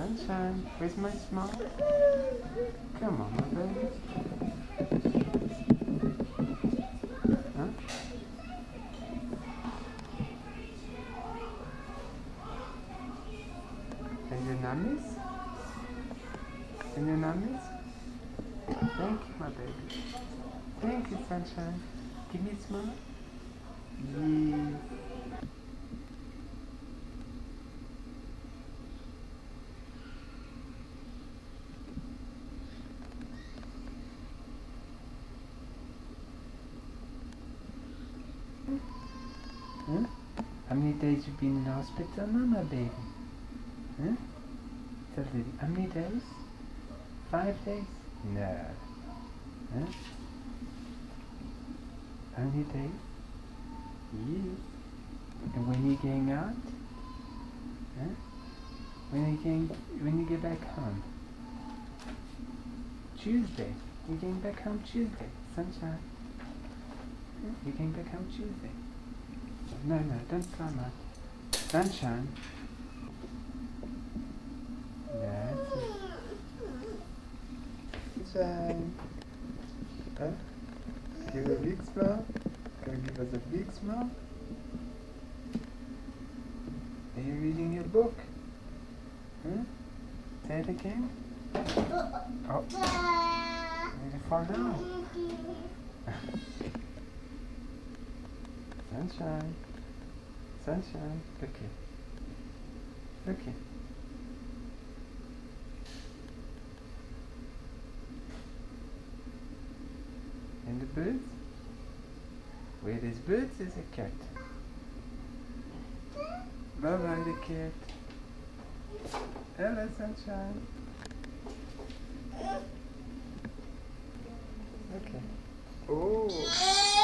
Sunshine, where's my smile? Come on, my baby. Huh? And your nummies? And your nummies? Thank you, my baby. Thank you, Sunshine. Give me a smile. Yeah. Huh? How many days you been in hospital now, my baby? Huh? Tell me, how many days? 5 days? No. Huh? How many days? Yes. And when you getting out? Huh? When you get back home? Tuesday. You're getting back home Tuesday. Sunshine. Huh? You're getting back home Tuesday. No, don't climb out. Sunshine. That's it. Sunshine. Huh? Give a big smile. Gonna give us a big smile. Are you reading your book? Huh? Say it again. Oh. Did you fall down? Sunshine. Sunshine. Look here. Look here. And the birds? Where there's birds, there's a cat. Bye-bye, the cat. Hello, Sunshine. Okay. Oh.